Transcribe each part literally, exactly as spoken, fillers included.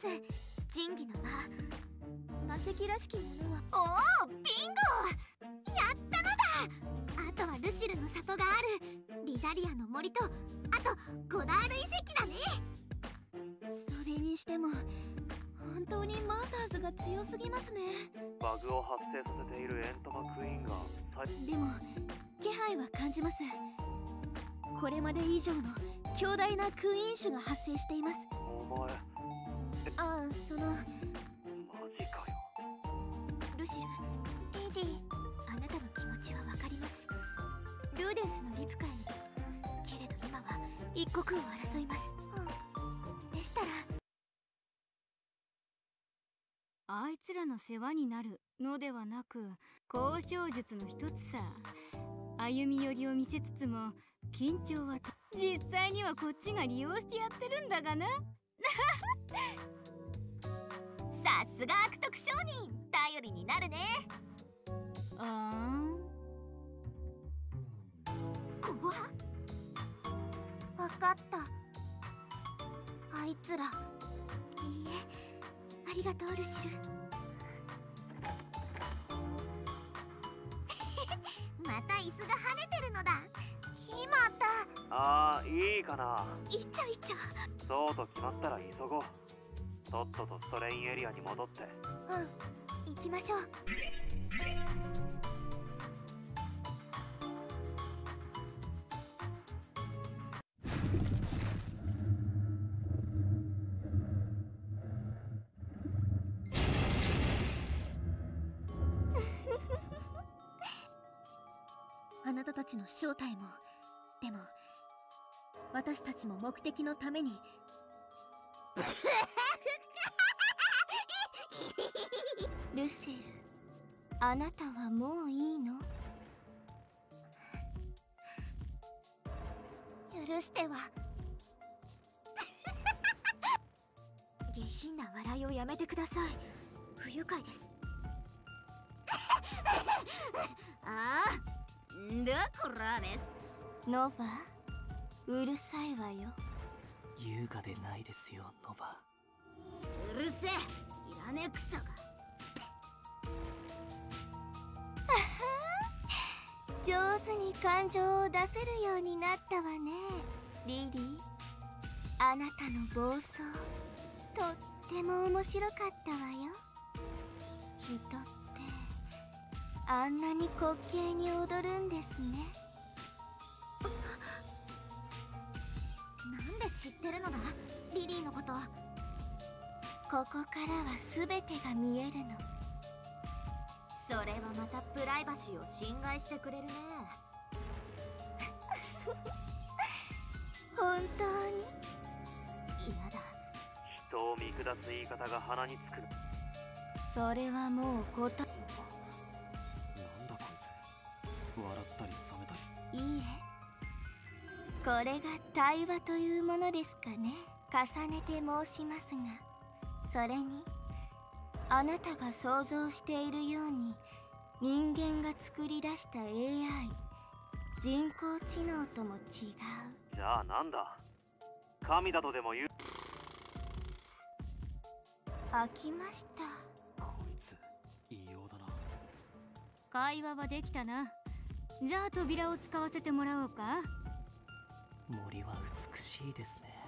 仁義の間。魔石らしきものは。 おお、ビンゴ。やったのだ。あとはルシルの里があるリザリアの森と、あとゴダール遺跡だね。 それにしても本当にマーターズが強すぎますね。 バグを発生させているエントマクイーンがでも気配は感じます。これまで以上の強大なクイーン種が発生しています。 お前、 ああ、そのマジかよ。 ルシル、 エディ、 あなたの気持ちはわかります。ルーデンスのリプカイに。けれど今は一刻を争います。うん、でしたらあいつらの世話になるのではなく、交渉術の一つさ。歩み寄りを見せつつも緊張は実際にはこっちが利用してやってるんだがな。 さすが悪徳商人、頼りになるね。 あー怖っ。分かった。あいつら。いいえ、ありがとうルシル。 また椅子が跳ねてるのだ。しまった。 ああ、いいかな。 いっちゃいっちゃ。 そうと決まったら急ごう。とっととストレインエリアに戻って。 うん、行きましょう。あなたたちの正体も、でも私たちも目的のために。ルシル、あなたはもういいの？ 許しては。 下品な笑いをやめてください。不愉快です。 ああ、んだこらです。 ノヴァ、うるさいわよ。 優雅でないですよ、ノヴァ。 うるせえ、いらねえクソが。 上手に感情を出せるようになったわね、リリー。あなたの暴走、とっても面白かったわよ。人ってあんなに滑稽に踊るんですね。 なんで知ってるのだ、リリーのこと。 ここからは全てが見えるの。 それはまたプライバシーを侵害してくれるね。 本当に嫌だ。 人を見下す言い方が鼻につく。 それはもう答え。 なんだこいつ、笑ったり冷めたり。 いいえ、これが対話というものですかね。重ねて申しますが、それにあなたが想像しているように人間が作り出した エーアイ 人工知能とも違う。 じゃあなんだ、神だとでも言う。 飽きました。 こいつ異様だな。 会話はできたな。じゃあ扉を使わせてもらおうか。 森は美しいですね。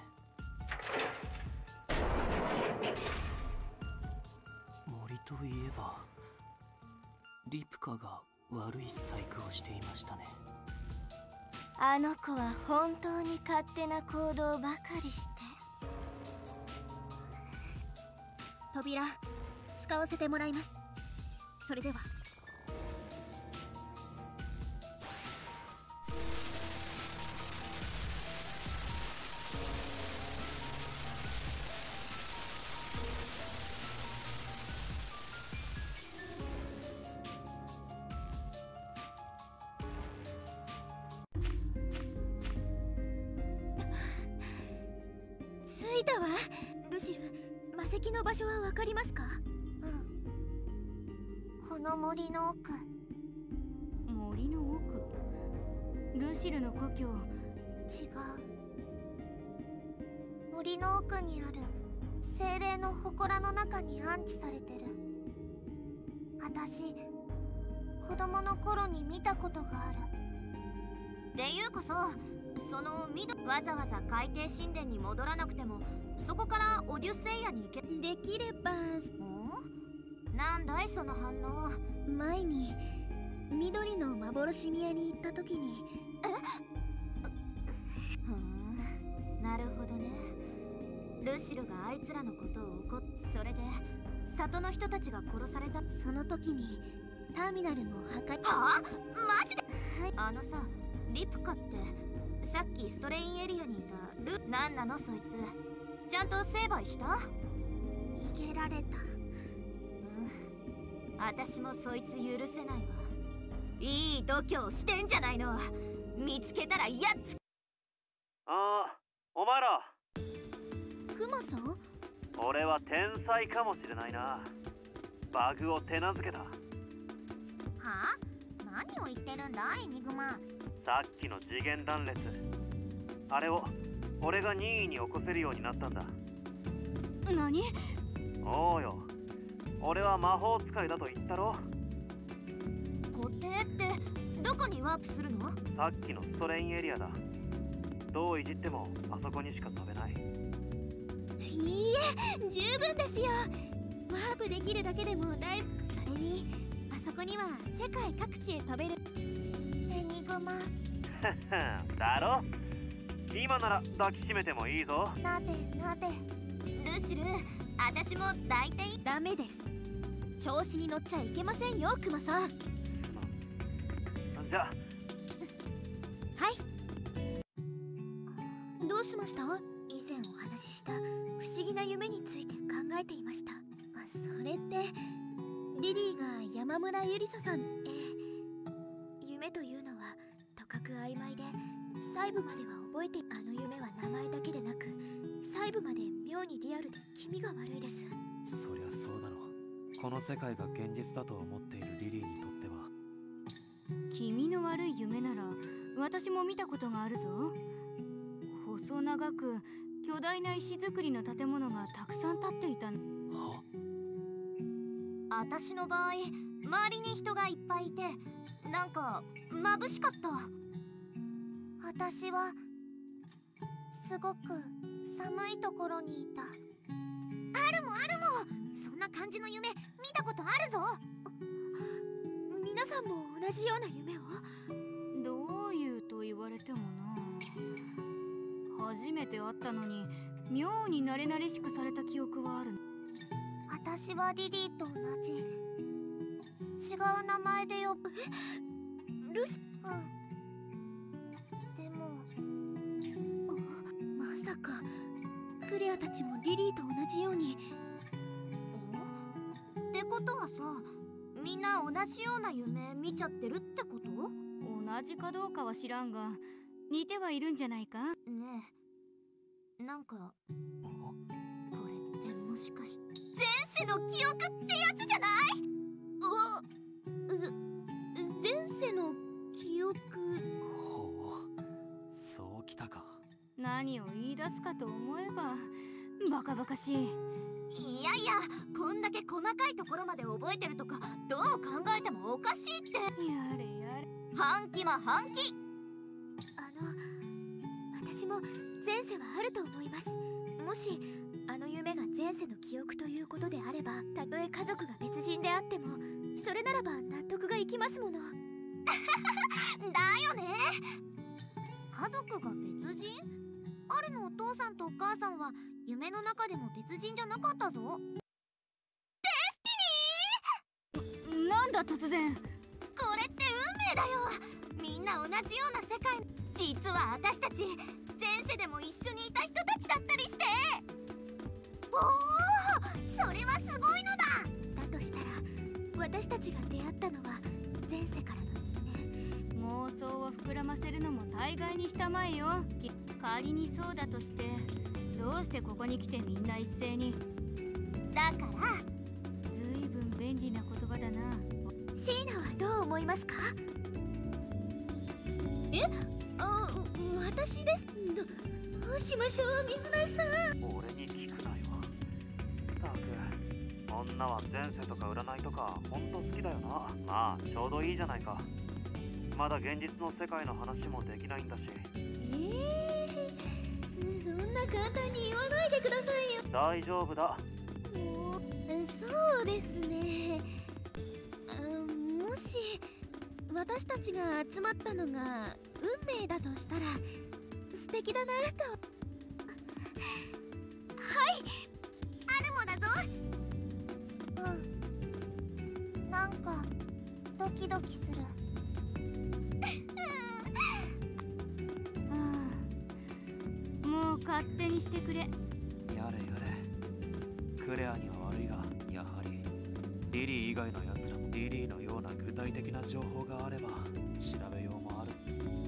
森といえばリプカが悪い細工をしていましたね。 あの子は本当に勝手な行動ばかりして。扉使わせてもらいます。それでは。着いたわ。ルシル、魔石の場所はわかりますか？ うん。この森の奥。 森の奥。ルシルの故郷。 違う。森の奥にある精霊の祠の中に安置されてる。私子供の頃に見たことがある。 っていうかさ、その緑わざわざ海底神殿に戻らなくてもそこからオデュッセイアに行けできれば。 んなんだいその反応。 前に緑の幻宮に行った時に。 ふん、なるほどね。ルシルがあいつらのことを怒っそれで里の人たちが殺された。 その時にターミナルも破壊。 はあ、マジで。 はい。 あのさ、リプカってさっきストレインエリアにいたルなんなのそいつ。ちゃんと成敗した？ 逃げられた。 うん、私もそいつ許せないわ。いい度胸してんじゃないの。見つけたらやっつ。 ああ、お前ら。 クマさん？ 俺は天才かもしれないな。バグを手なずけた。はあ？何を言ってるんだエニグマ。 さっきの次元断裂、あれを俺が任意に起こせるようになったんだ。 何？ おうよ、俺は魔法使いだと言ったろ。 固定ってどこにワープするの？ さっきのストレインエリアだ。どういじってもあそこにしか飛べない。 いいえ、十分ですよ。ワープできるだけでもだいぶ。それにあそこには世界各地へ飛べる。エニグマだろ。今なら抱きしめてもいいぞ。 なでなで。 ルシル、私も抱いていい？ ダメです。調子に乗っちゃいけませんよクマさん。 じゃあ。 はい。どうしました？以前お話しした不思議な夢について考えていました。それってリリーが山村ゆりささん。えー、夢というのはとかく曖昧で細部までは覚えて。あの夢は名前だけでなく細部まで妙にリアルで気味が悪いです。 そりゃそうだろう。この世界が現実だと思っているリリーにとっては。 気味の悪い夢なら私も見たことがあるぞ。細長く巨大な石造りの建物がたくさん建っていたの。 は？ 私の場合、周りに人がいっぱいいてなんか眩しかった。 私はすごく寒いところにいた。あるもあるも。そんな感じの夢見たことあるぞ。皆さんも同じような夢を？ どういうと言われてもな。初めて会ったのに妙に慣れ慣れしくされた記憶はある。 私はリリーと同じ。違う名前で呼ぶ。ルシ。うん。でもまさかクレアたちもリリーと同じように。 ってことはさ、みんな同じような夢見ちゃってるってこと？ 同じかどうかは知らんが似てはいるんじゃないか。 ねえ、なんかこれってもしかして前世の記憶ってやつじゃない？ うわ、ず前世の記憶。 ほう、そうきたか。 何を言い出すかと思えばバカバカしい。 いやいや、こんだけ細かいところまで覚えてるとかどう考えてもおかしいって。 やれやれ。 半期も半期。 あの私も前世はあると思います。もしあの夢が前世の記憶ということであれば、たとえ家族が別人であってもそれならば納得がいきますもの。だよね。 家族が別人？アルのお父さんとお母さんは夢の中でも別人じゃなかったぞ。 デスティニー！ なんだ突然。 これって運命だよ。みんな同じような世界。実は私たち前世でも一緒にいた人たちだったりして。 おお、それはすごいのだ。だとしたら私たちが出会ったのは前世からの妄想を膨らませるのも大概にしたまえよ。仮にそうだとしてどうしてここに来てみんな一斉に。 だからずいぶん便利な言葉だな。 シーナはどう思いますか？え？あ、私です。ど、どうしましょう水無さん。 俺に聞くなよ。 女は前世とか占いとかほんと好きだよな。まあちょうどいいじゃないか。まだ現実の世界の話もできないんだし。 えー、そんな簡単に言わないでくださいよ。 大丈夫だ。 もうそうですね。うんもし私たちが集まったのが運命だとしたら素敵だなと。はいアルモだぞ。 うんなんかドキドキする。 うんもう勝手にしてくれ。 やれやれ。クレアには悪いが、やはりリリー以外のやつらもリリーのような具体的な情報があれば調べようもある。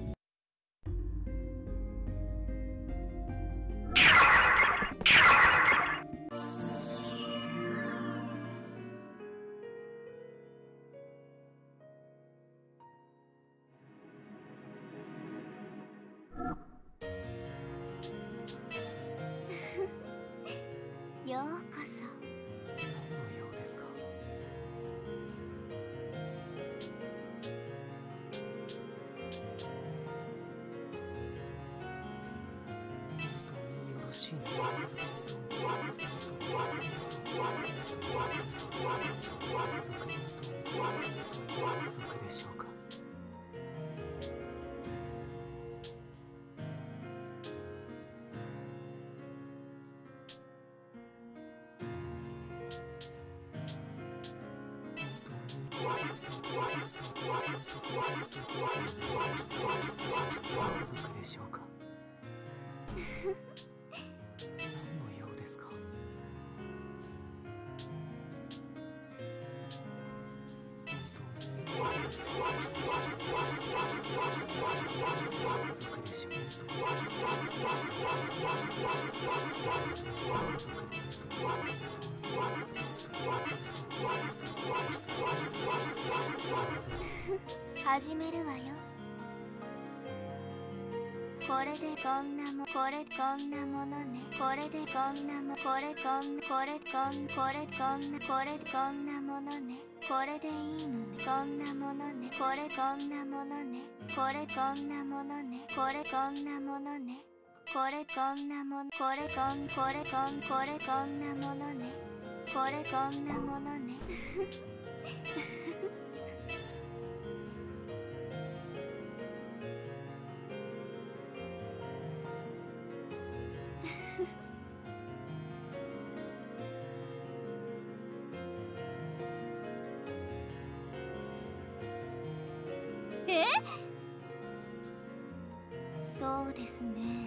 ようこそ。 何の用ですか？本当によろしいのか？族でしょうか？族でしょうか？何の用ですか？本当に族でしょう始めるわよ。これでこんなもこれこんなものね。これでこんなもこれこんこれこんこれこんなこれこんなものね。これでいいのね。こんなものね。これこんなものね。これこんなものね。これこんなものね。これこんなものこれこんこれこんこれこんなものね。これこんなものね。 え？ そうですね。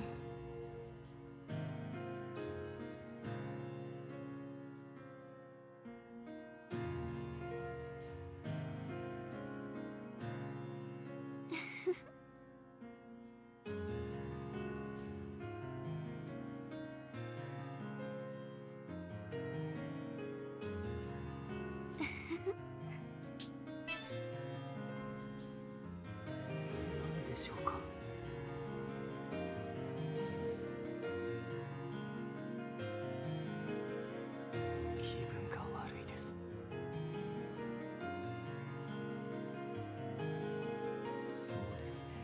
何でしょうか？気分が悪いです。そうですね。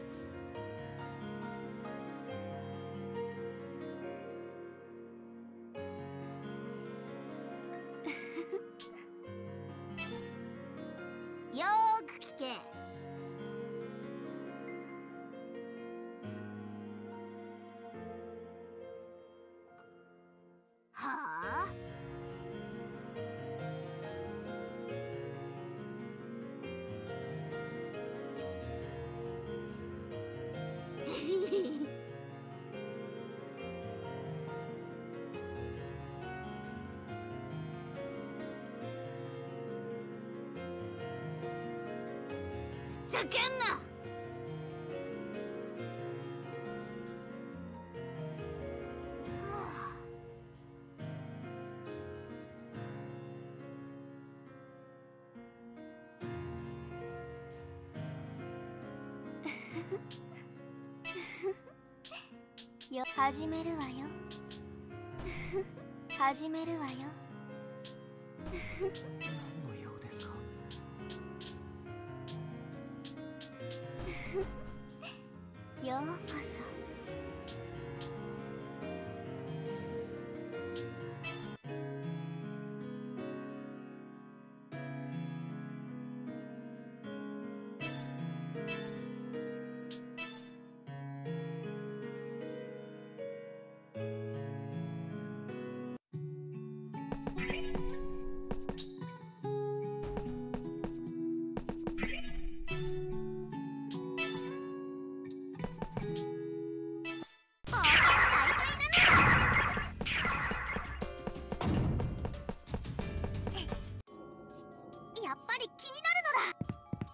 よーく聞け。はあふざけんな。よ始めるわよ。始めるわよ。 何の用ですか？ ようこそ。やっぱり気になるのだ。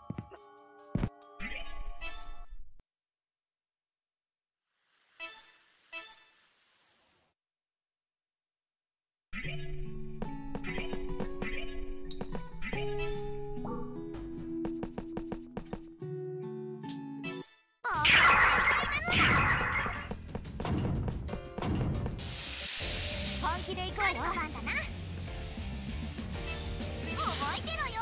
本気で行くわよ。番だな。覚えてろよ。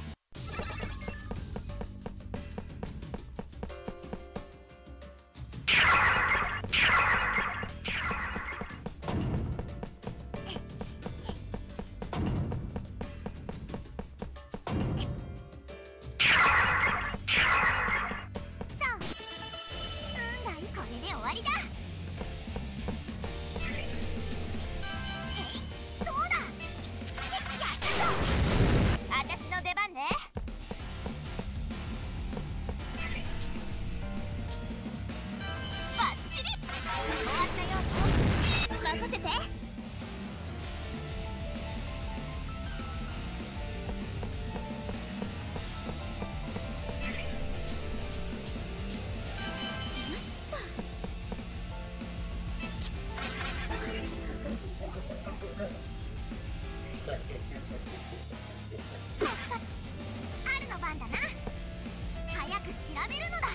あるの番だな。早く調べるのだ。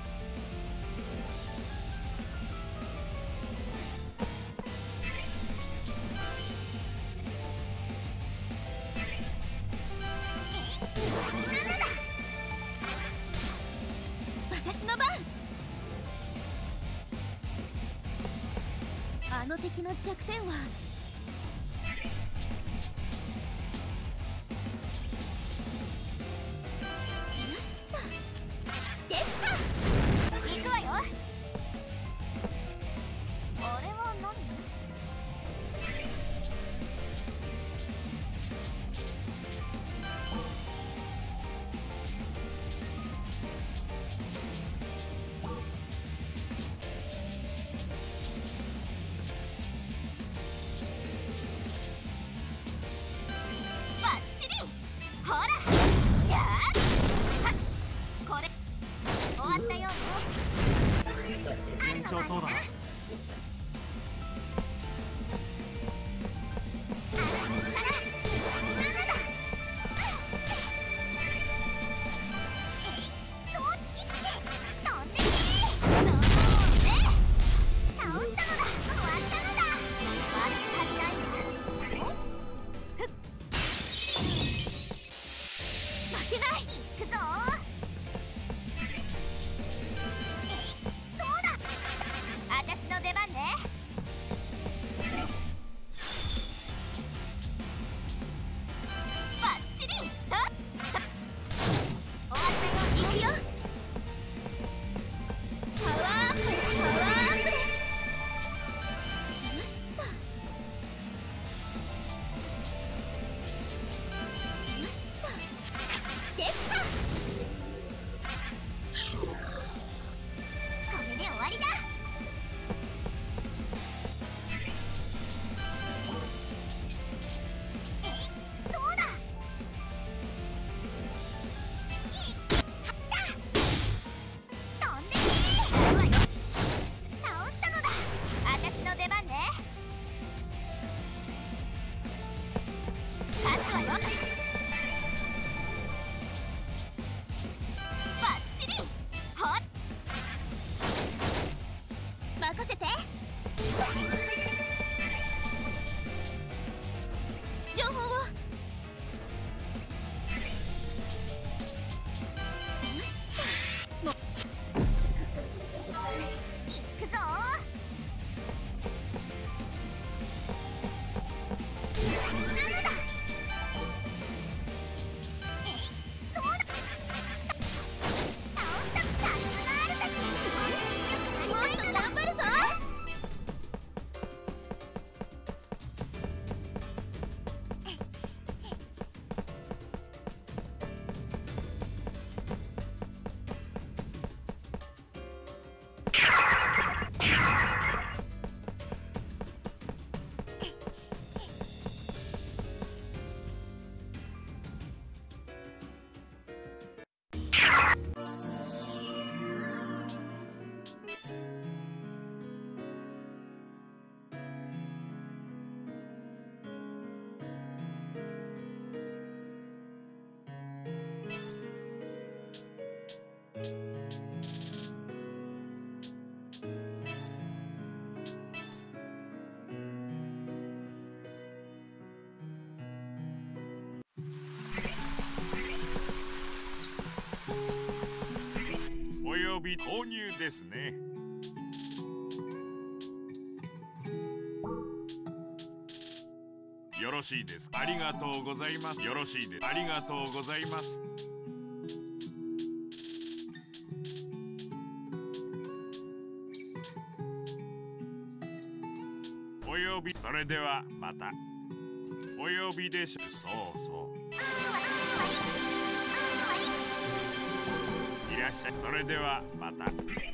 私の番。あの敵の弱点は行くわよ。あれは何？バッチリ。ほら。やー。これ終わったよね。 順調そうだな。 私び投入ですね。よろしいですか。ありがとうございます。よろしいです。ありがとうございます。お呼び、それではまた。お呼びでしょ。そうそう。いらっしゃい。それではまた。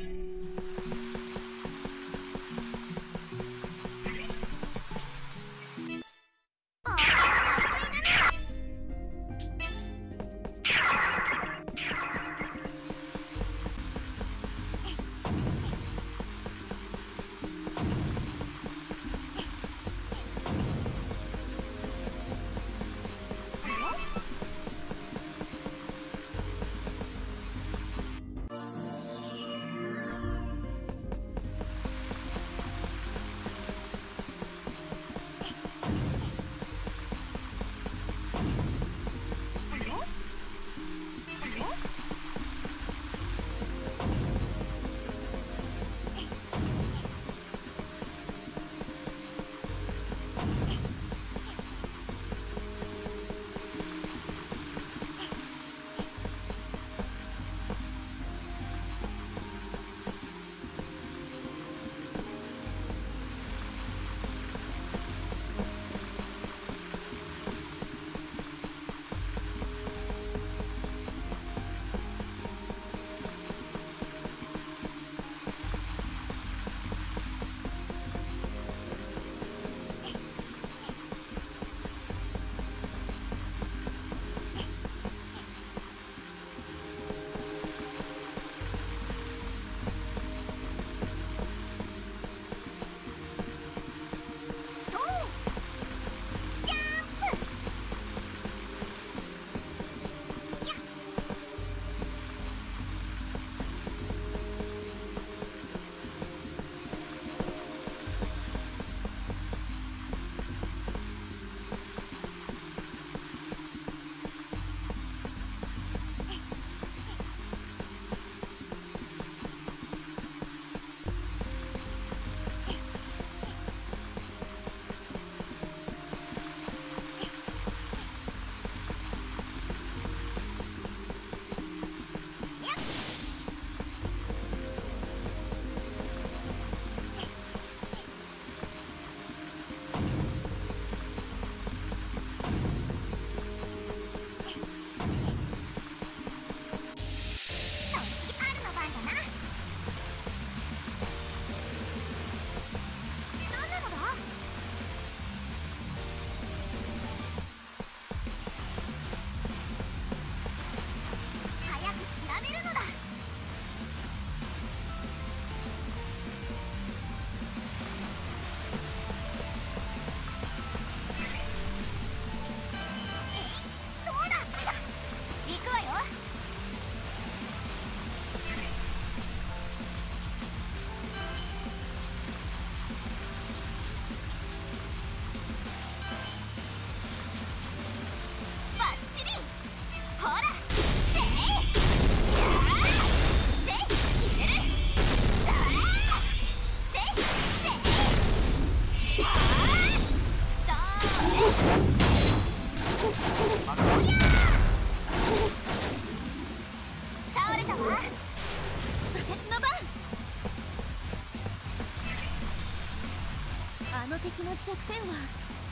あの敵の弱点は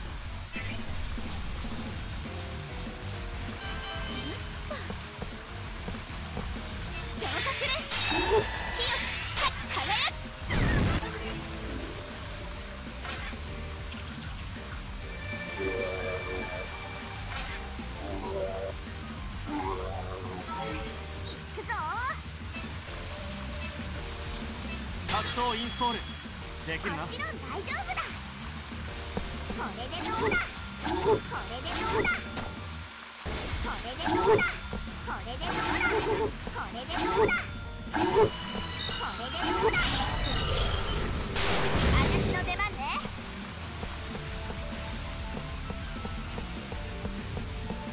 格闘インストールできるな。 もちろん大丈夫だ。これでどうだ。これでどうだ。これでどうだ。これでどうだ。これでどうだ。これでどうだ。私の出番ね。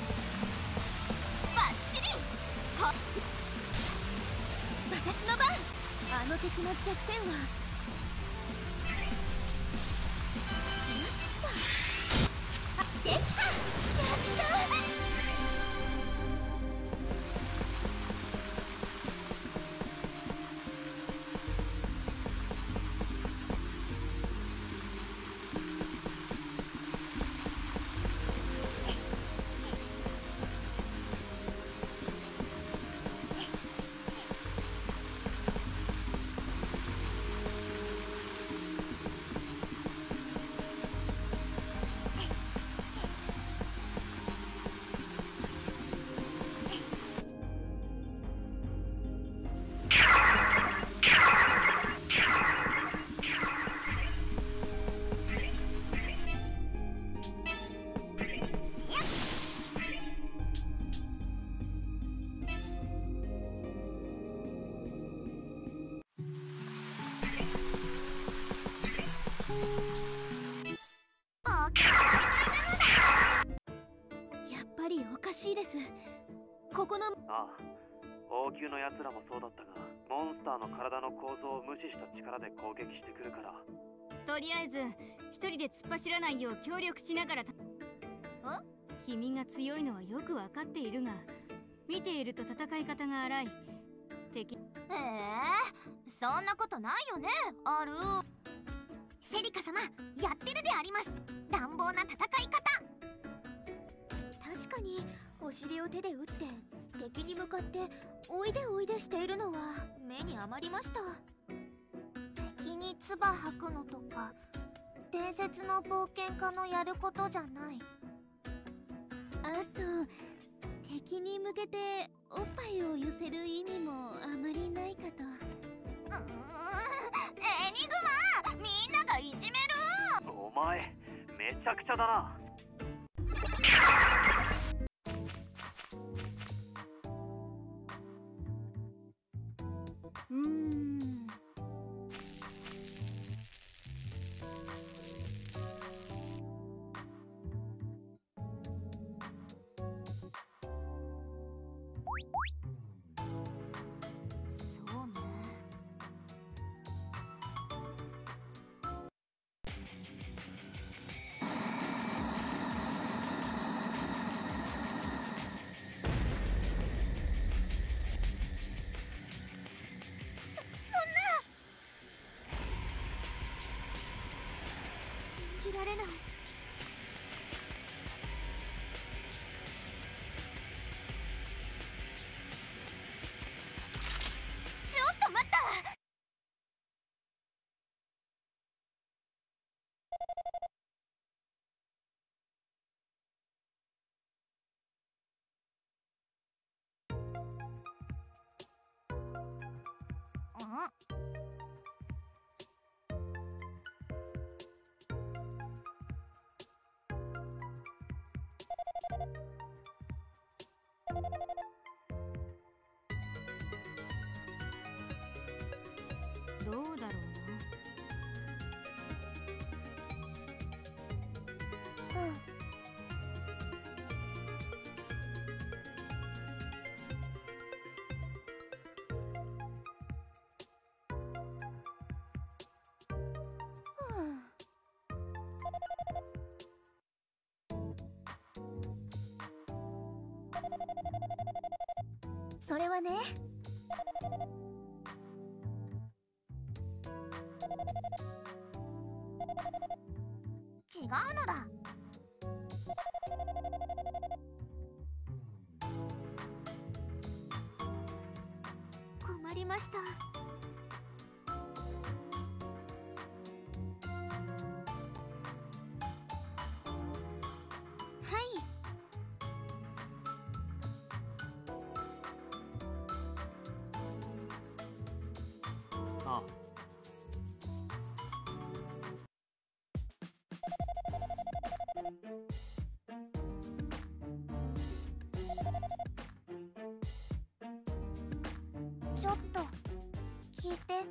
バッチリ。 私の番。 あの敵の弱点はよしっと。あ、できた。やったー。やっぱりおかしいです。ここのああ、王宮のやつらもそうだったが、モンスターの体の構造を無視した力で攻撃してくるから。 とりあえず一人で突っ走らないよう協力しながらた。君が強いのはよくわかっているが、見ていると戦い方が荒い。敵。 ええー、そんなことないよね。ある。セリカ様、やってるであります。乱暴な戦い方。確かにお尻を手で打って敵に向かっておいでおいでしているのは目に余りました。敵に唾吐くのとか伝説の冒険家のやることじゃない。あと敵に向けておっぱいを寄せる意味もあまりないかと。うーん、エニグマ、みんながいじめる。 お前めちゃくちゃだな。 うーん、そうね。信じられない。ちょっと待った。うん。 どうだろうな。 うんそれはね、違うのだ。困りました。はい。 ああ、 ちょっと聞いて。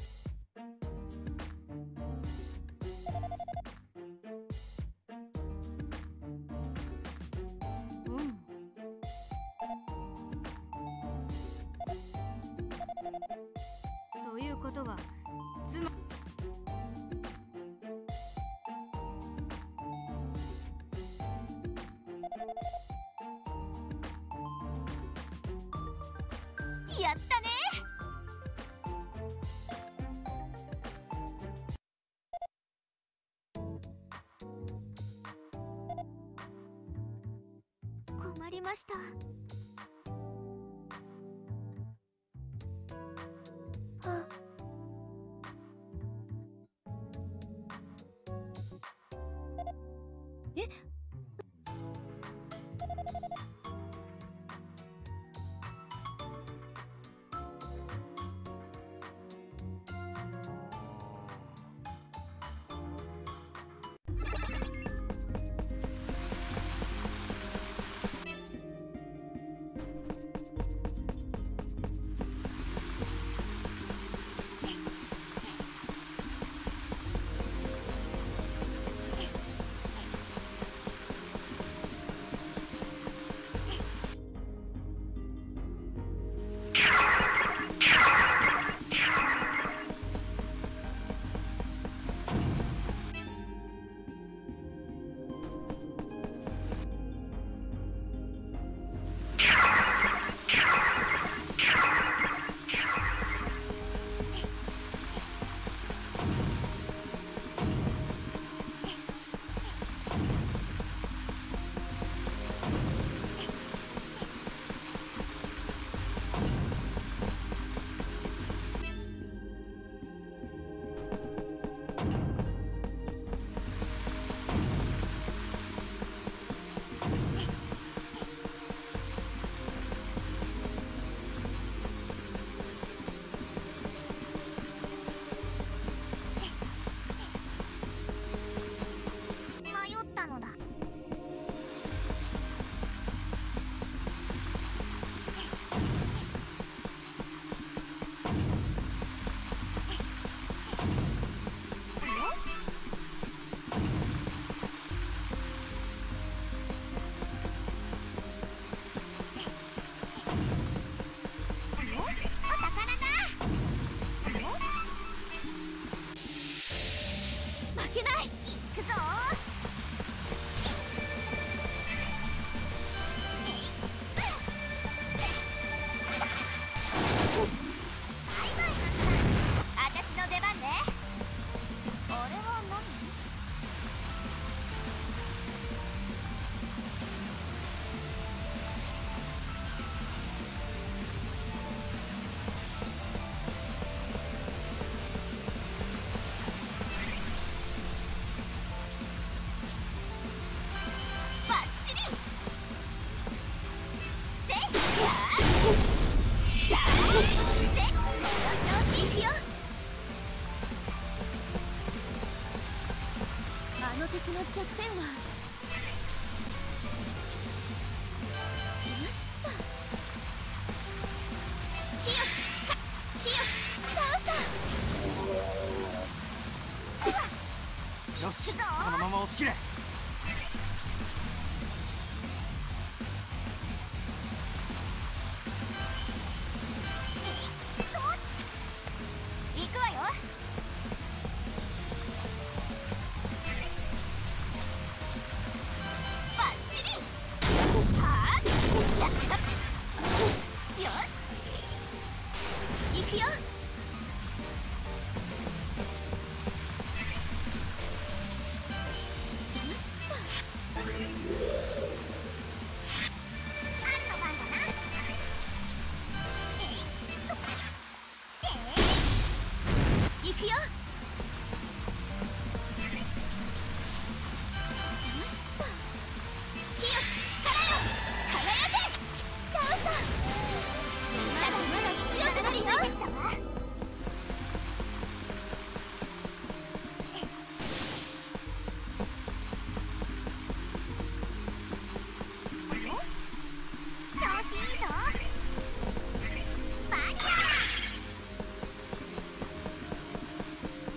うんということはつまやったね。 困りました。あ、え、迷ったのだ。負けない。行くぞ。私の出番ね。あれは何？バッチリ。せっやーだーせっこの調子いくよ。あの敵の弱点は、よしっと。キヨキヨ倒した。うわっ、 よし、 行くぞこのまま押し切れ。 行くわよ。バッチリ。はあ、やった。よし、行くよ。よしっと。あんの番だな。えいっと。えい、行くよ。よしっと。キヨからよ、輝け。倒した。まだまだ強くなるよ。調子いいぞ。バニラ。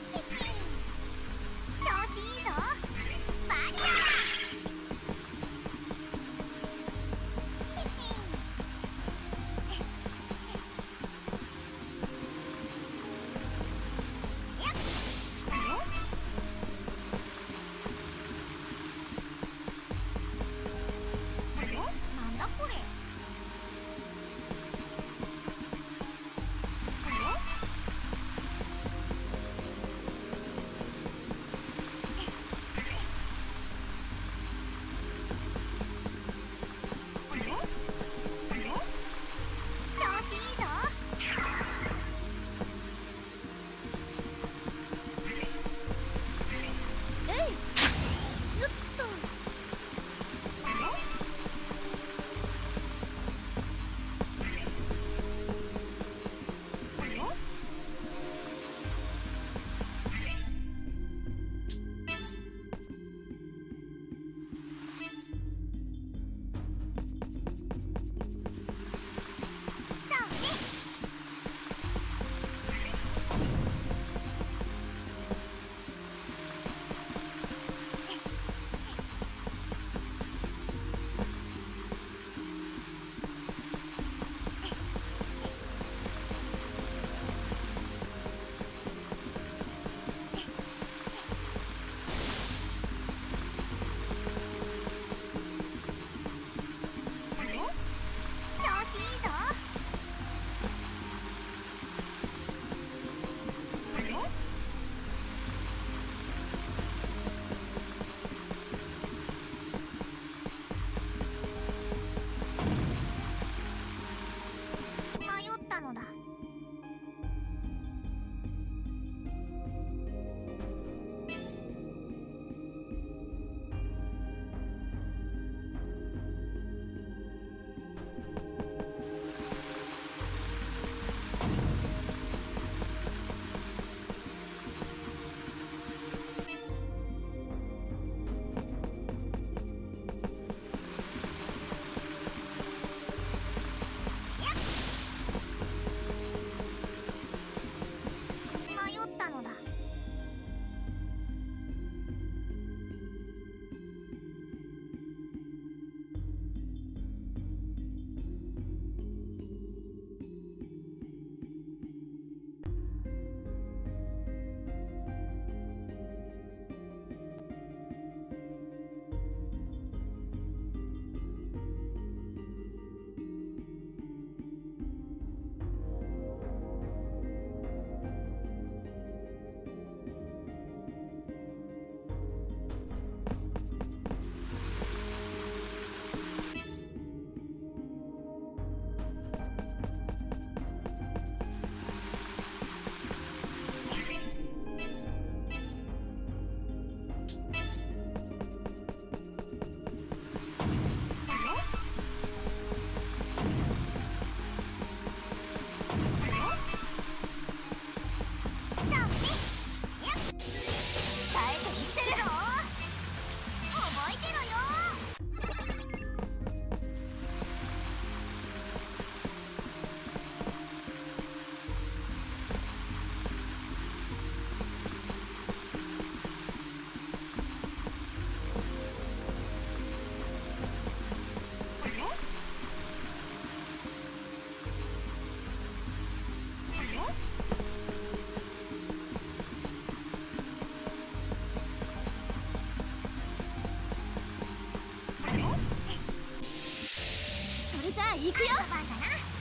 行くよ。番だな。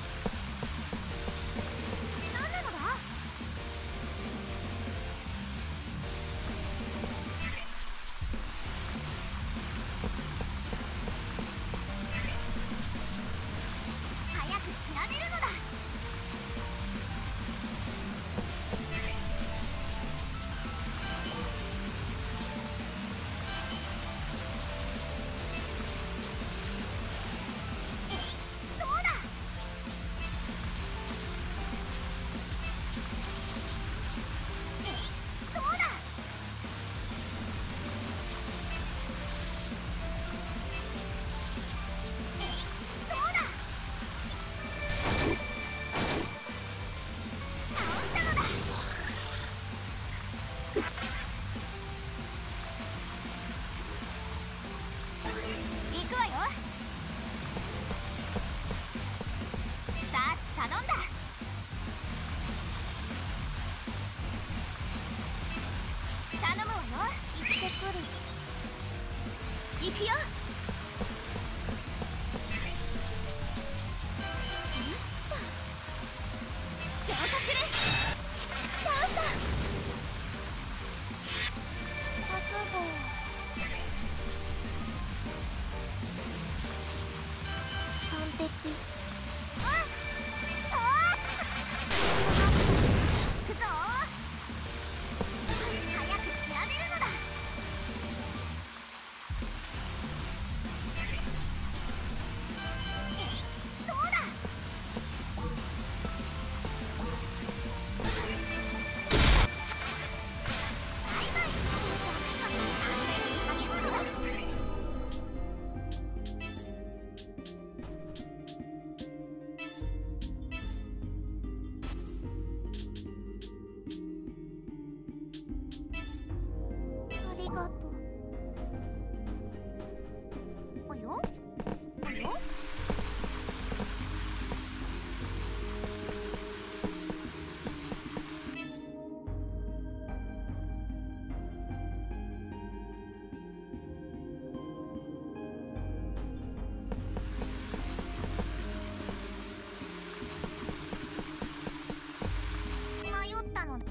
何なのだ。早く調べるのだ。どうだ。どうだ。どうだ。倒したのだ。行くわよ。サーチ頼んだ。頼むわよ。行ってくる。行くよ。よしと。浄化する。倒した。覚悟。完璧。あっあー行くぞ。早く調べるのだ。どうだ。バイバイ。化け物だ。ありがとう。およおよ。迷ったのだ。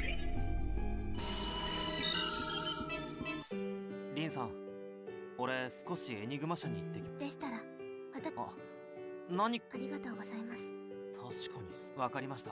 リンさん、俺少しエニグマ社に行ってきでしたらわたあ、何ありがとうございます。 確かにわかりました。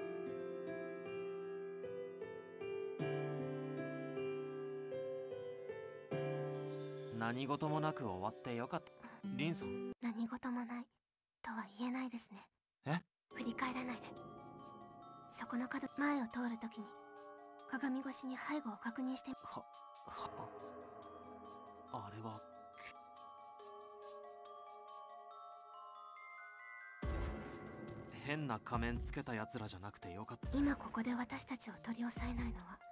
何事もなく終わってよかった。リンさん、 何事もないとは言えないですね。 え振り返らないで。そこの角前を通るときに鏡越しに背後を確認しては、は、あれは変な仮面つけたやつらじゃなくてよかった。 今ここで私たちを取り押さえないのは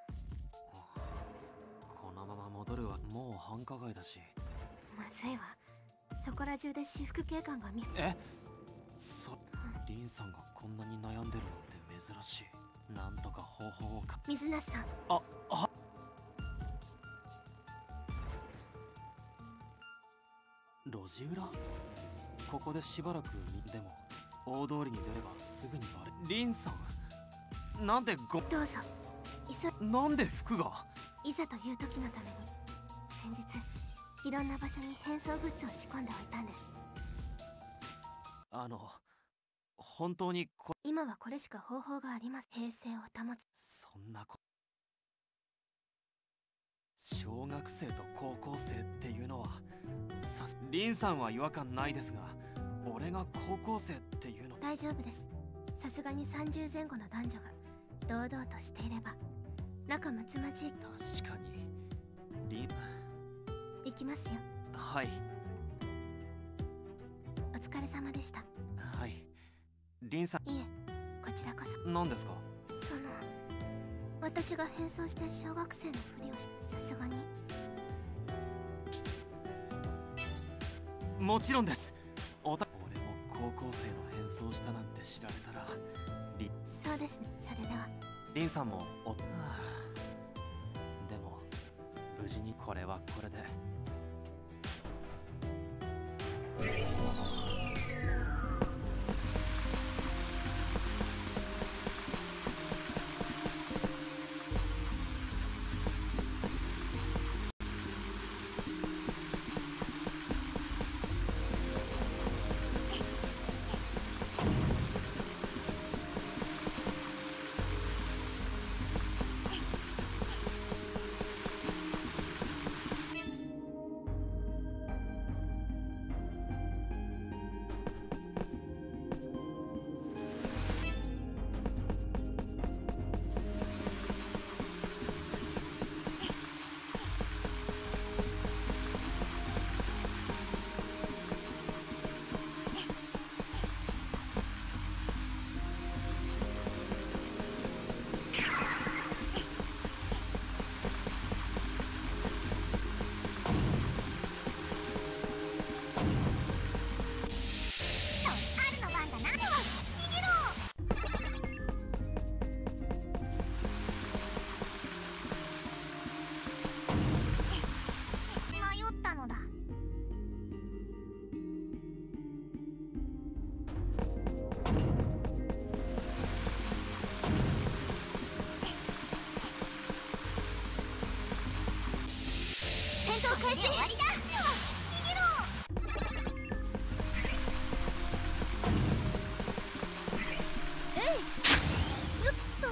このまま戻るはもう繁華街だし。 まずいわ。そこら中で私服警官が見えそリンさんがこんなに悩んでるのって珍しい。なんとか方法をか。 水無さん、 ああ路地裏、ここでしばらく見でも大通りに出ればすぐにバレ。リンさん、なんでごどうぞ。急なんで服がいざという時のために先日いろんな場所に変装グッズを仕込んでおいたんです。 あの本当にこ今はこれしか方法があります。平静を保つ。 そんなこ小学生と高校生っていうのはさすリンさんは違和感ないですが、俺が高校生っていうの大丈夫です。さすがにさんじゅうぜん後の男女が堂々としていれば仲睦まじい。 確かにリン行きますよ。 はいお疲れ様でした。 はいリンさいえ、こちらこそ。 ん何ですか。 その私が変装して小学生のふりをし、さすがにもちろんです。おた俺も高校生の変装したなんて知られたらリそうですね。それではリンさんもおはあでも無事にこれはこれで開始。終わりだ。逃げろ。えい。よっと。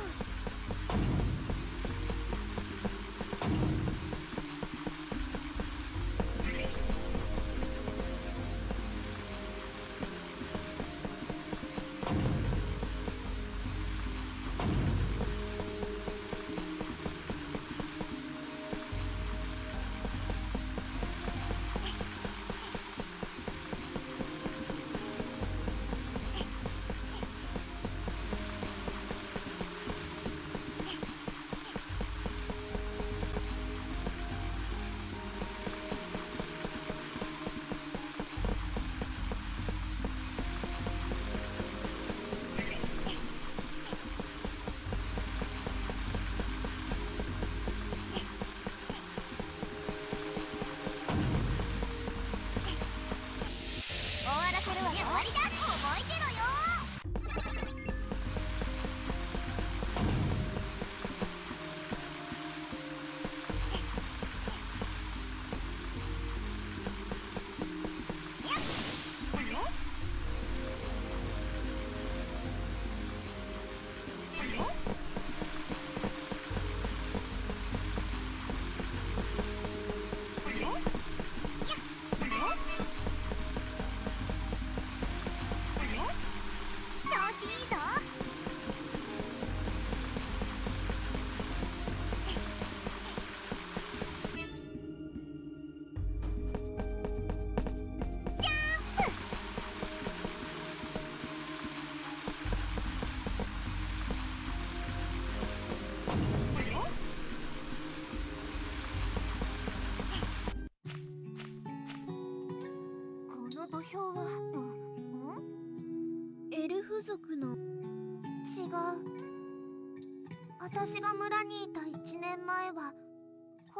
墓標は、ん？エルフ族の。違う。私が村にいたいちねんまえはこ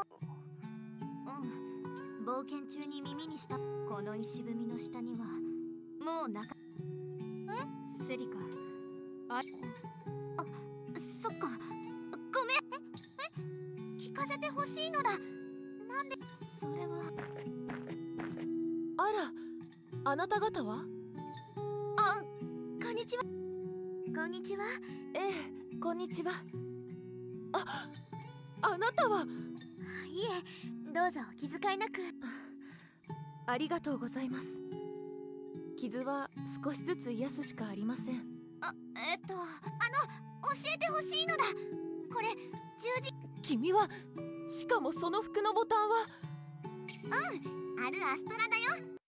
うん冒険中に耳にしたこの石踏みの下にはもう中えセリカああそっかごめんええ聞かせてほしいのだなんでそれはあらあなた方はあこんにちはこんにちはええこんにちはああなたはいえどうぞお気遣いなくありがとうございます傷は少しずつ癒すしかありませんあえっとあの教えてほしいのだこれ十字君はしかもその服のボタンはうんあるアストラだよ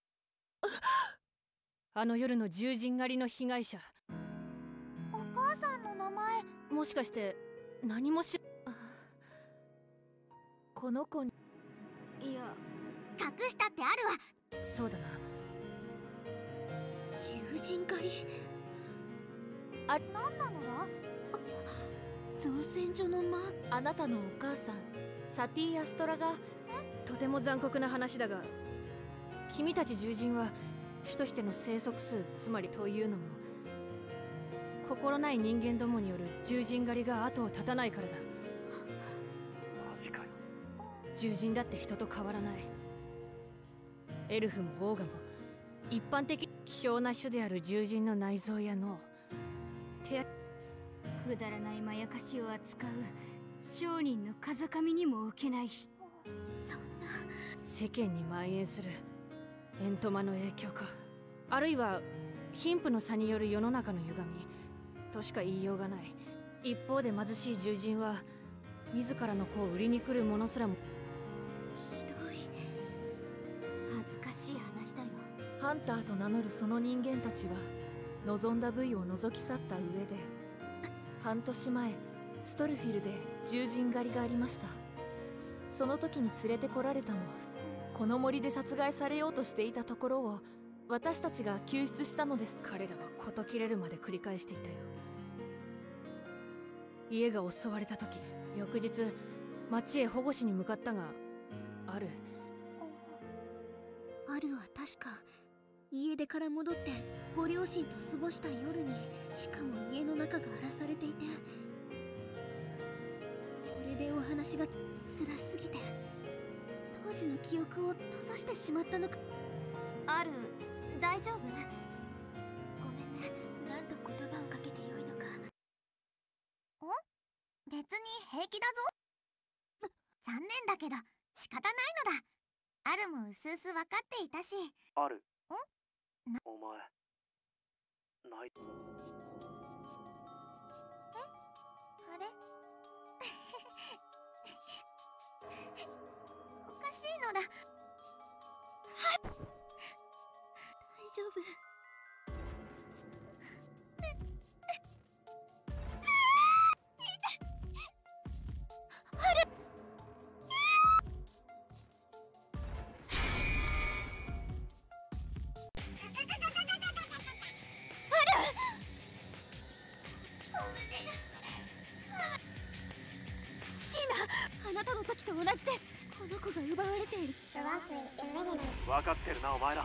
あの夜の獣人狩りの被害者お母さんの名前もしかして何もしこの子にいや隠したってあるわそうだな獣人狩りあ何なのだ造船所のマークあなたのお母さんサティ・アストラがとても残酷な話だが君たち獣人は種としての生息数つまりというのも心ない人間どもによる獣人狩りが後を絶たないからだマジかよ獣人だって人と変わらないエルフもオーガも一般的希少な種である獣人の内臓や脳手くだらないまやかしを扱う商人の風上にも置けないしそんな世間に蔓延するエントマの影響かあるいは貧富の差による世の中の歪みとしか言いようがない一方で貧しい獣人は自らの子を売りに来る者すらもひどい恥ずかしい話だよハンターと名乗るその人間たちは望んだ部位を覗き去った上で半年前ストルフィルで獣人狩りがありましたその時に連れてこられたのはこの森で殺害されようとしていたところを私たちが救出したのです。彼らは事切れるまで繰り返していたよ。家が襲われた時翌日町へ保護しに向かったがあるあるは確か家出から戻ってご両親と過ごした夜にしかも家の中が荒らされていてこれでお話がつらすぎて当時の記憶を閉ざしてしまったのか。ある、大丈夫？ごめんね、なんと言葉をかけてよいのか。 お？別に平気だぞ。残念だけど仕方ないのだ。アルもうすうす分かっていたし。 ある。 お？ お前ない。 え？あれ？おかしいのだ。はい。 大丈夫。あなたの時と同じです。この子が奪われている。 分かってるなお前ら。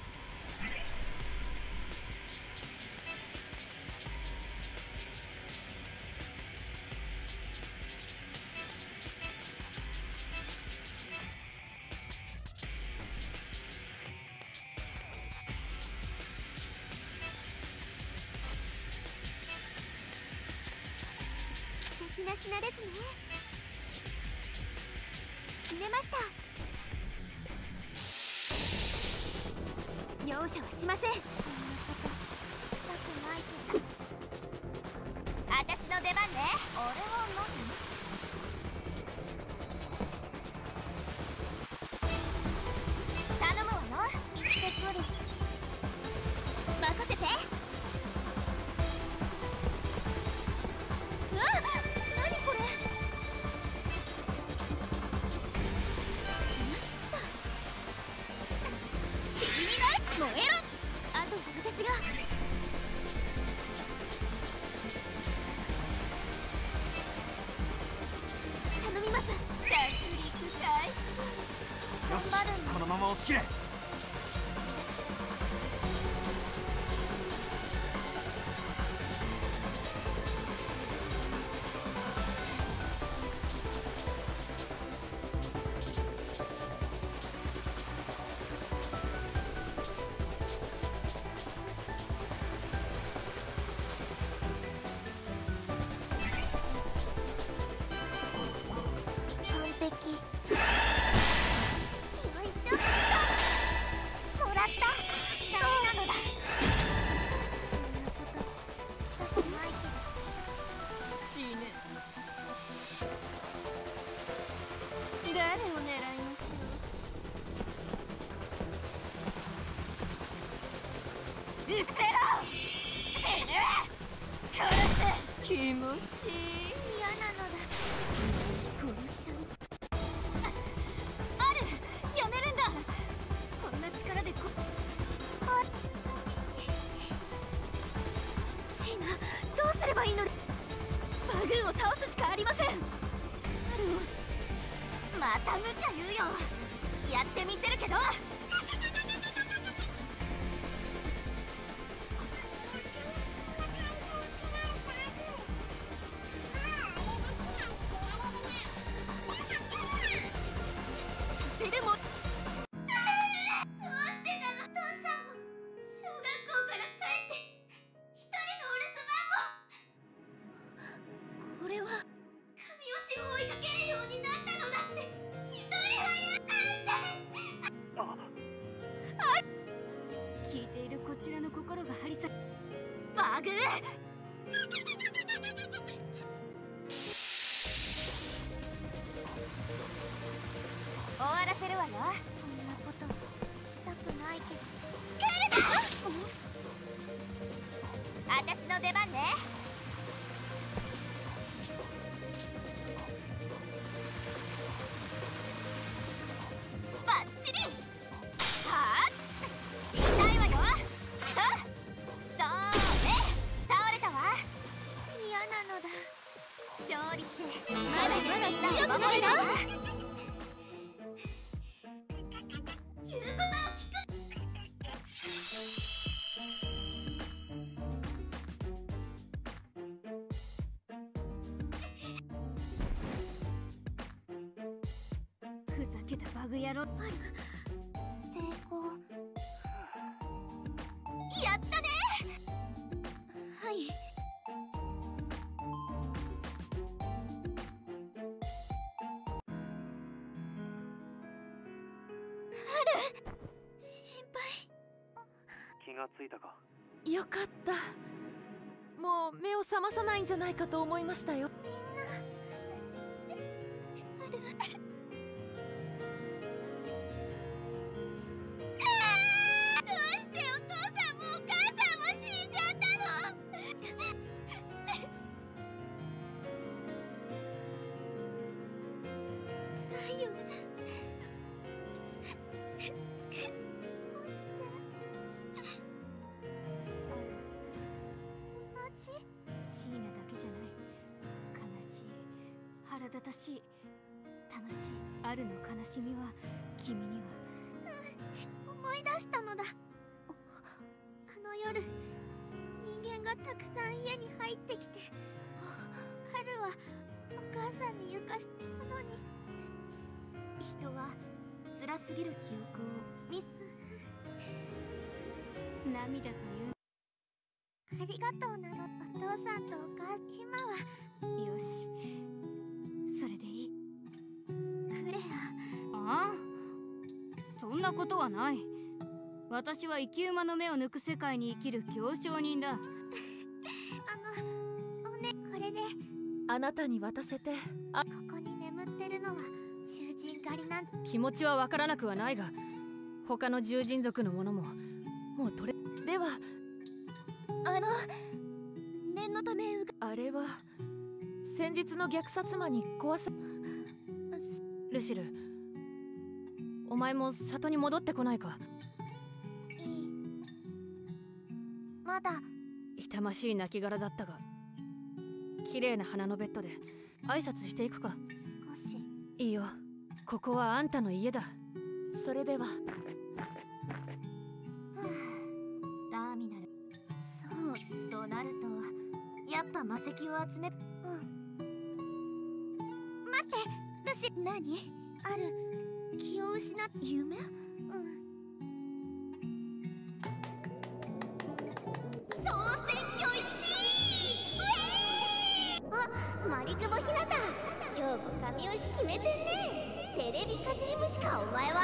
素敵な品ですね。決めました。容赦はしません。 したくないけど。 私の出番ね。 あれは何？頼むわよ。 行ってくる。 任せて。うわっ、何これ。燃えろ。あとは私が。頼みます。着陸開始。 よし、このまま押し切れ。 誰を狙いましょう。うっせろ。死ぬ。殺す。気持ちいい。 嫌なのだ。 殺したり。ある。やめるんだ。こんな力でこ。あ。シーナ、どうすればいいの？バグーンを倒すしかありません。あるを。また無茶言うよ。やってみせるけど。させるも。どうしてなの？父さんも小学校から帰って一人のお留守番も。 これは。 神推しを追いかけるようになったのだって。一人はや聞いているこちらの心が張り裂け。 バグー。終わらせるわよ。 こんなことしたくないけど。 来るな。私の出番ね。バッチリ。はあ、痛いわよ。はそうね。倒れたわ。 嫌なのだ。 勝利ってまだまだ強くないな。 言うことを聞く。 ふざけたバグぐやろう。 成功。やったね。はい。心配。 気がついたか。 よかった。もう目を覚まさないんじゃないかと思いましたよ。 みんなある。どうしてお父さんもお母さんも死んじゃったの。辛いよね。どうして同じ。 椎名だけじゃない。悲しい、腹立たしい、楽しい、あるの悲しみは君には。 思い出したのだ。あの夜、人間がたくさん家に入ってきて、春はお母さんに床したのに。人は辛すぎる記憶を見涙という。 ありがとうなの。お父さんとお母さん、今は。 よし、それでいい。 クレア。ああ、そんなことはない。私は生き馬の目を抜く世界に生きる行商人だ。 あの、おね、これであなたに渡せて。あ、 ここに眠ってるのは獣人狩りなんて。 気持ちはわからなくはないが、他の獣人族のものももう取れ。では、 あの、念のためうが。 あれは先日の虐殺魔に壊さ。ルシル、お前も里に戻ってこないか。 いい。まだ。 痛ましい亡骸だったが、綺麗な花のベッドで挨拶していくか。 少し。 いいよ、ここはあんたの家だ。それでは。 ターミナル。そうとなると、やっぱ魔石を集め。うん。待って、私。何？ある気を失っ夢？うん。総選挙いちい！ウェーイ！あ、マリクボひなた。今日も神押し決めてんね。テレビかじり虫かお前は。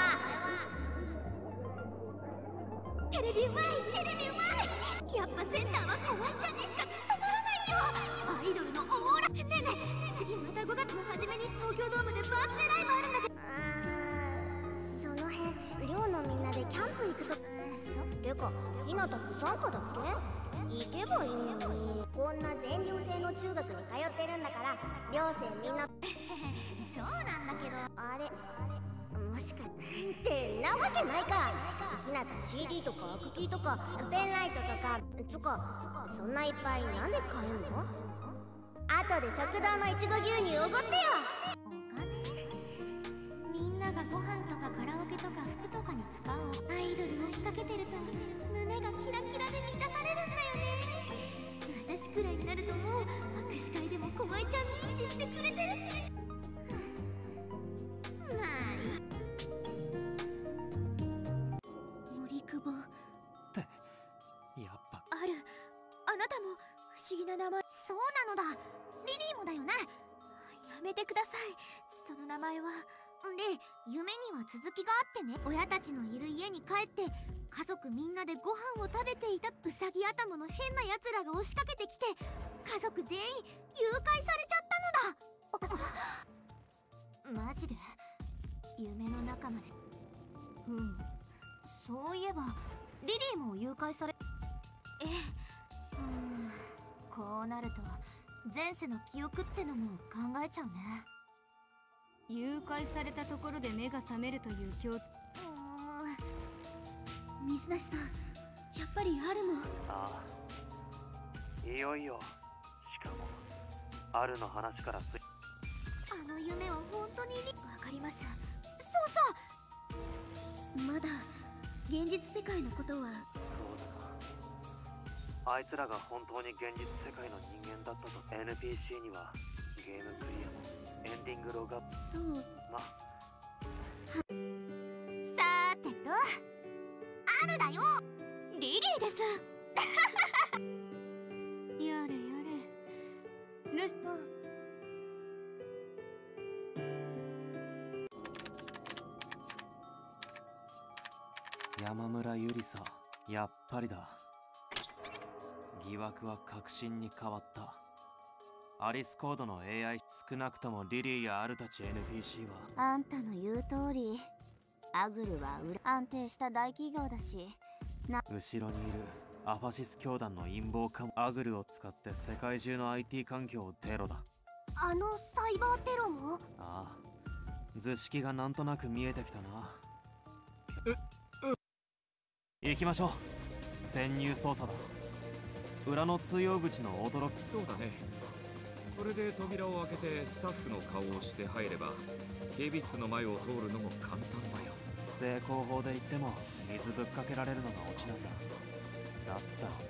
テレビうまい、テレビうまい。やっぱセンターは小ワンちゃんにしか務まらないよ。アイドルのオーラ。ねえねえ、次またごがつの初めに東京ドームでバースデーライブあるんだけど。あー、その辺寮のみんなでキャンプ行くと。てか、ひなた不参加だっけ？行けばいいのに。こんな全寮制の中学に通ってるんだから、寮生みんな。そうなんだけど、あれもしかってなわけないか。ひなた シーディー とかアクキーとかペンライトとかつか、そんないっぱいなんで買えんの？後で食堂のいちご牛乳おごってよ。お金？みんながご飯とかカラオケとか服とかに使うアイドルを追っかけてると胸がキラキラで満たされるんだよね。私くらいになるともう握手会でも小舞ちゃん認知してくれてるし。まあいい。森久保ってやっぱある。あなたも不思議な名前。そうなのだ。リリーもだよな。やめてください、その名前は。で、夢には続きがあってね。親たちのいる家に帰って家族みんなでご飯を食べていたウサギ頭の変な奴らが押しかけてきて、家族全員誘拐されちゃったのだ。マジで？夢の中まで。うん、そういえばリリーも誘拐され。ええ。うーん、こうなると前世の記憶ってのも考えちゃうね。 誘拐されたところで目が覚めるという共通。 水無さん、やっぱりあるも。 ああ、いよいよ。しかもアルの話からつい。 あの夢は本当にり。わかります。そうそう、まだ現実世界のことは。 そうだな。あいつらが本当に現実世界の人間だったと。 エヌピーシー にはゲームクリアもエンディングログが。 そうまルだよ。リリーです。 やれやれ。ルス、 山村ゆりさ、やっぱりだ。疑惑は確信に変わった。アリスコードの エーアイ、少なくともリリーやアルたち エヌピーシー は。 あんたの言う通り、アグルは裏安定した大企業だし、な後ろにいるアファシス教団の陰謀家もアグルを使って世界中の アイティー 環境をテロだ。 あのサイバーテロも。 ああ、図式がなんとなく見えてきたな。行きましょう。潜入捜査だ。裏の通用口の驚き。 そうだね。これで扉を開けてスタッフの顔をして入れば警備室の前を通るのも簡単だよ。 成功法で言っても水ぶっかけられるのがオチなんだ。だったら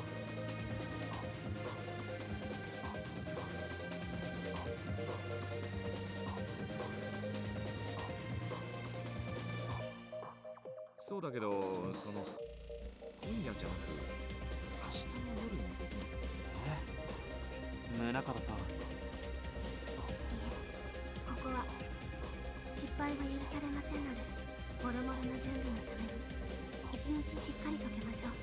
そうだけど、その今夜じゃなく明日の夜にできなくて。 え、宗像さん。 ここは失敗は許されませんので、もろもろの準備のために一日しっかりかけましょう。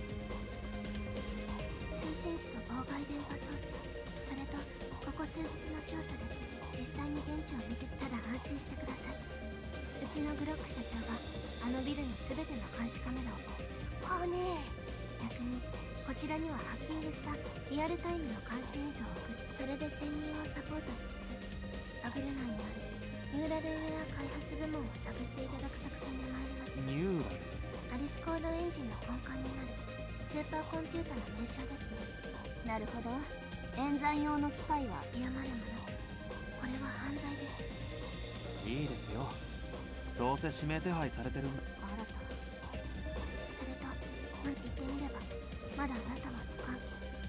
通信機と妨害電波装置、それとここ数日の調査で実際に現地を見て、ただ安心してください。うちのグロック社長があのビルに全ての監視カメラを。はあねえ、逆にこちらにはハッキングしたリアルタイムの監視映像を送って、それで潜入をサポートしつつ、アグル内にあるニューラルウェア開発部門を探っていただく作戦で参ります。 ニューラル？ アリスコードエンジンの根幹になるスーパーコンピュータの名称ですね。 なるほど。演算用の機械は謝るもの、これは犯罪です。 いいですよ。どうせ指名手配されてるんだ。 新た。 それと、ま、言ってみればまだあなたは無関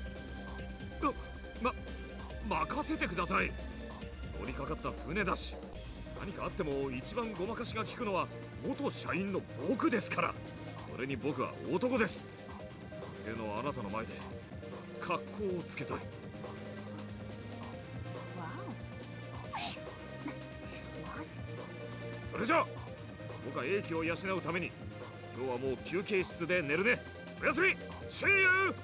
係。 ま、任せてください。乗りかかった船だし、何かあっても一番ごまかしが効くのは元社員の僕ですから。それに僕は男です。女性のあなたの前で格好をつけたい。 わそれじゃあ僕は英気を養うために今日はもう休憩室で寝るね。おやすみ。See you。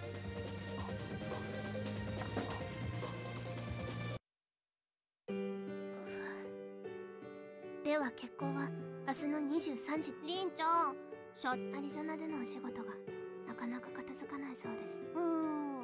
では決行は明日のにじゅうさんじ。 りんちゃん、しゃアリゾナでのお仕事がなかなか片付かないそうです。 うーん。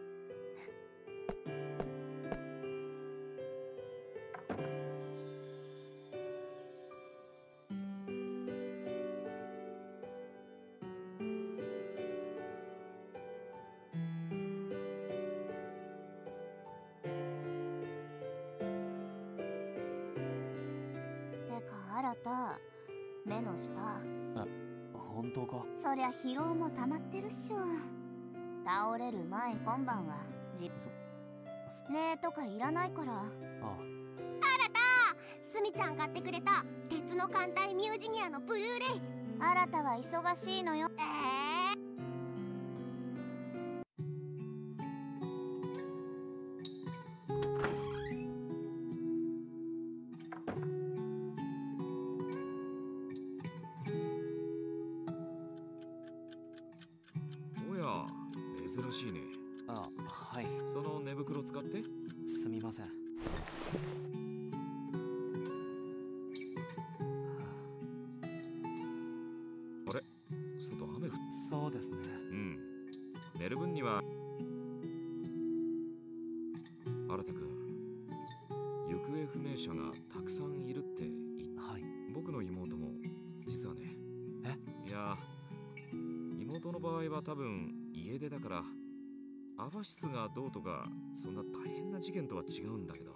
てか新た、目の下。 本当か？ そりゃ疲労も溜まってるっしょ。倒れる前今晩はじ礼とかいらないから。 ああ。 スミちゃん買ってくれた鉄の艦隊ミュージニアのブルーレイ。 新たは忙しいのよ。 えーおや、珍しいね。 あ、はい。 その寝袋使って。 すみません。 あれ、外雨降っ。 そうですね。 うん。寝る分には。新くん、行方不明者がたくさんいるって言っ。 はい。 僕の妹も実はね。え？いや、妹の場合は多分家出だからアバ室がどうとかそんな大変な事件とは違うんだけど、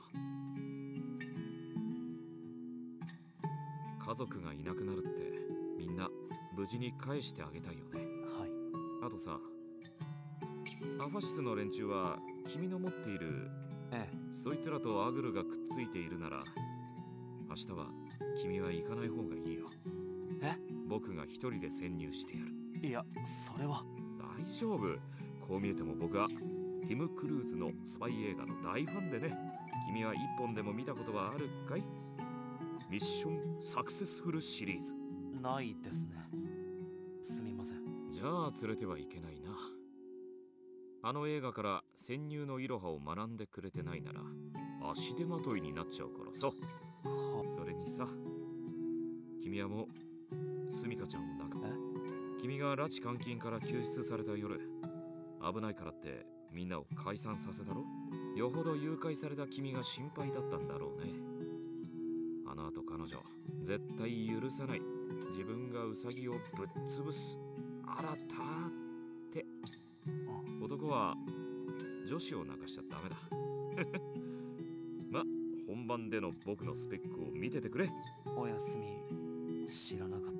家族がいなくなるってみんな無事に返してあげたいよね。 はい。 あとさ、アファシスの連中は君の持っている、 ええ、 そいつらとアグルがくっついているなら明日は君は行かない方がいいよ。 え？ 僕が一人で潜入してやる。 いや、それは。 大丈夫。こう見えても僕はティム・クルーズのスパイ映画の大ファンでね。君は一本でも見たことはあるかい？ミッションサクセスフルシリーズ。 ないですね。すみません。 じゃあ連れてはいけないな。あの映画から潜入のイロハを学んでくれてないなら足手まといになっちゃうからさ。それにさ、君はもうスミカちゃんを亡く。君が拉致監禁から救出された夜、危ないからってみんなを解散させたろ。よほど誘拐された君が心配だったんだろうね。あの後彼女絶対許さない。自分がウサギをぶっ潰すあらたって男は女子を泣かしちゃダメだ。ま、本番での僕のスペックを見ててくれ。 おやすみ。知らなかった。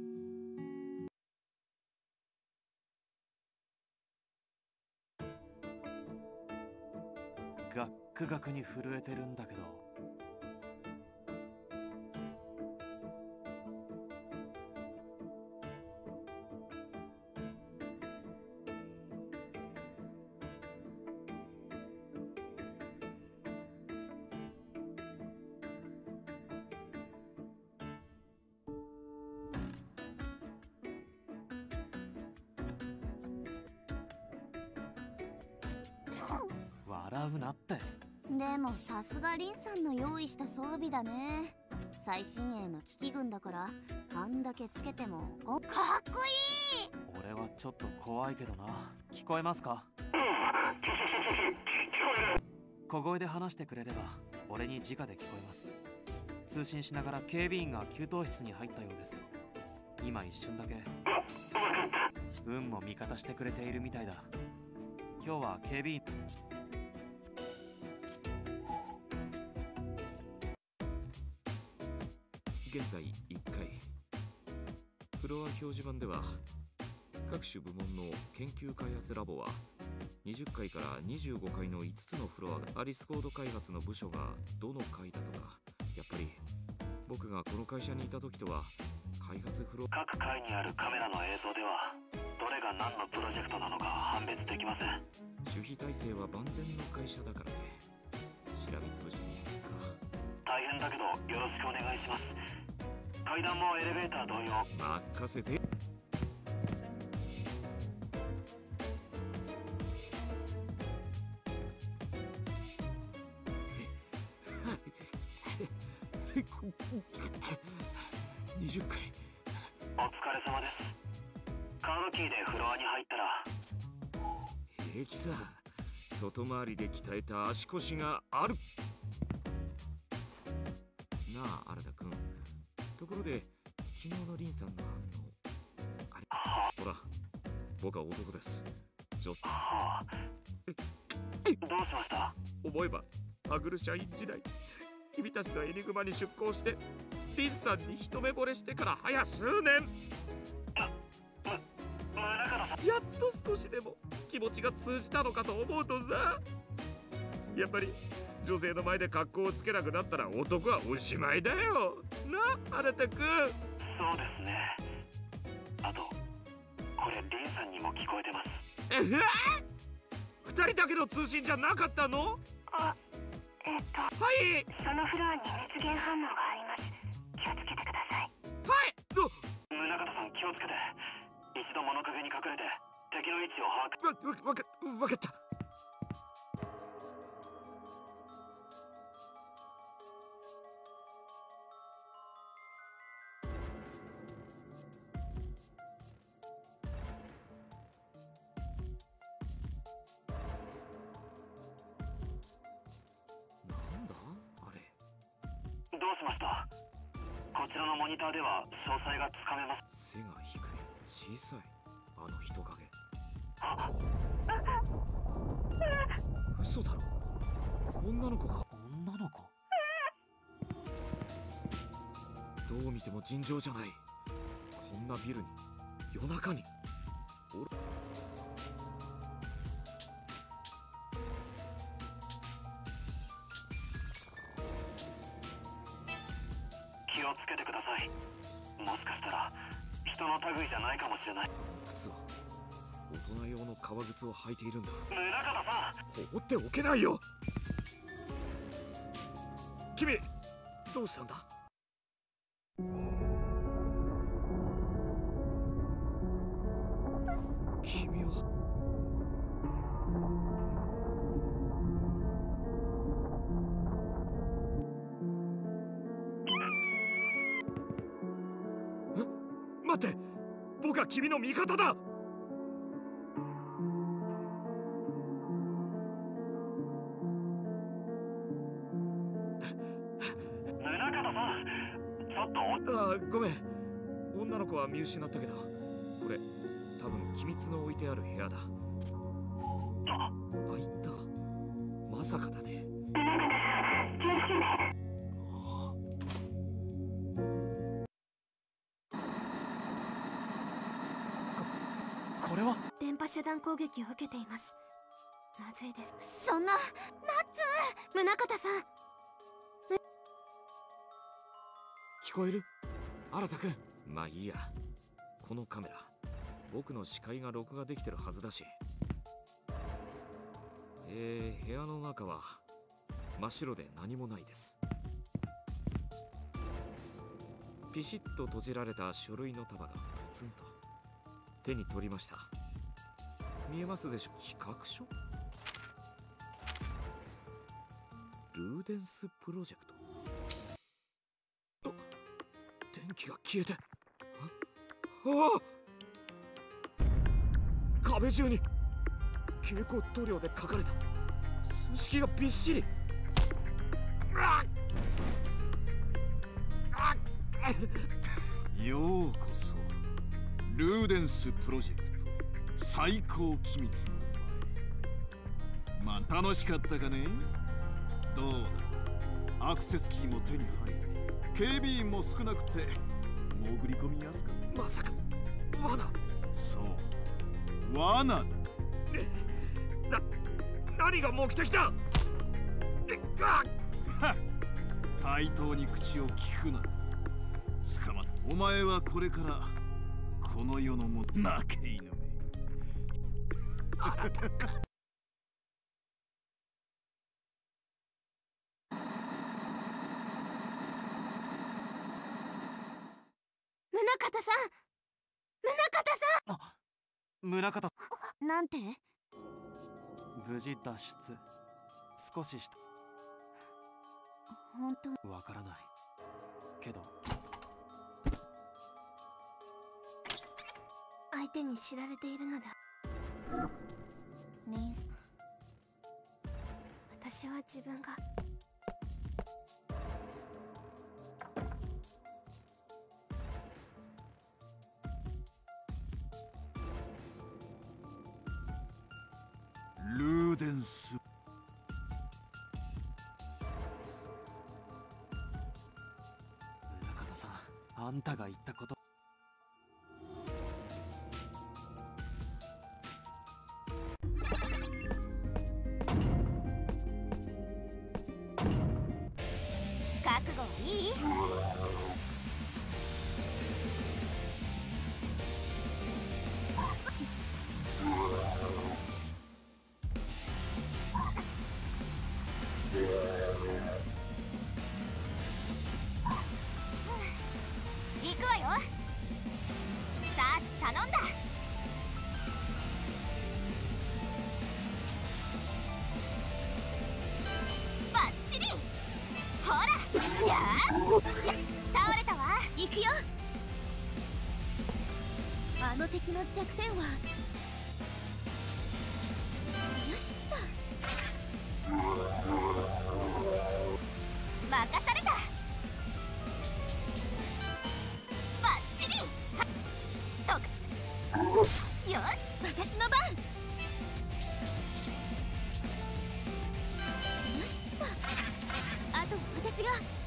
ガックガクに震えてるんだけど。笑うなって。 でもさすがリンさんの用意した装備だね。最新鋭の機器群だからあんだけつけてもかっこいい。 俺はちょっと怖いけどな。聞こえますか？小声で話してくれれば俺に直で聞こえます。通信しながら警備員が給湯室に入ったようです。今一瞬だけ運も味方してくれているみたいだ。今日は警備員。 現在いっかい。フロア表示板では各種部門の研究開発ラボはにじゅっかいからにじゅうごかいのいつつのフロアが、アリスコード開発の部署がどの階だとか。やっぱり僕がこの会社にいた時とは開発フロア。 各階にあるカメラの映像ではどれが何のプロジェクトなのか判別できません。 守秘体制は万全の会社だからね。調べつぶしに行くか。 大変だけどよろしくお願いします。階段もエレベーター同様。 任せて。にじゅっかい。 お疲れ様です。カードキーでフロアに入ったら。 平気さ。外回りで鍛えた足腰がある。なあ、新田君。ところで昨日のリンさんの反応あれ。ほら、僕は男です。ちょっとはあ、どうしました？ 思えばハグル社員時代、君たちのエニグマに出向してリンさんに一目惚れしてから早数年。やっと少しでも気持ちが通じたのかと思うとさ、やっぱり女性の前で格好をつけなくなったら男はおしまいだよな、あなたくん。 そうですね。あとこれリンさんにも聞こえてます。 えっ、二人だけの通信じゃなかったの？ あ、えっと、 はい、 そのフロアに熱源反応があります。気をつけてください。 はい。ど宗像さん気をつけて。一度物陰に隠れて敵の位置を把握。 わ、わか、わかった。なんだあれ。 どうしました？こちらのモニターでは詳細がつかめます。 背が低い、小さい、あの人影。嘘だろ。女の子が。 女の子。 どう見ても尋常じゃない。こんなビルに夜中に。 気をつけてください。もしかしたら人人の類じゃないかもしれない。 靴は大人用の革靴を履いているんだ。 宗像さん、 放っておけないよ。君どうしたんだ。君はえ、待って、僕は君の味方だ。ああ、ごめん。女の子は見失ったけど、これ多分機密の置いてある部屋だ。あ、開いた。まさかだね。 こ、これは電波遮断攻撃を受けています。まずいです。そんなナッツ、宗像さん。 聞こえる？新くん。まあいいや。このカメラ、僕の視界が録画できてるはずだし。えー、部屋の中は真っ白で何もないです。ピシッと閉じられた書類の束がポツンと。手に取りました。見えますでしょう？企画書？ルーデンスプロジェクト。電気が消えて、ああ、壁中に蛍光塗料で書かれた数式がびっしり。あっあっようこそルーデンスプロジェクト最高機密の前。まあ楽しかったかね。どうだ、アクセスキーも手に入り、警備員も少なくて潜り込みやすかった。 まさか罠？ そう、罠だ。 な、何が目的だ？ はっ、対等に口を聞くな。捕まっ、お前はこれからこの世のも負け犬め。 あなたか。宗像さん、宗像さん。 あ、宗像。 なんて？ 無事脱出。少しした。 本当？ わからないけど、 相手に知られているのだ。レインス、私は自分がルーデンス。 宗像さん、あんたが言ったこと。 覚悟はいい？行くわよ。サーチ頼んだ。バッチリ。ほら、やー、倒れたわ。行くよ。あの敵の弱点は、よしっと。任された。バッチリ。そうか。よし、私の番。よしっと。あと私が。